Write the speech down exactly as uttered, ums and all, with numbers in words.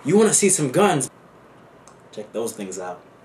You want to see some guns? Check those things out.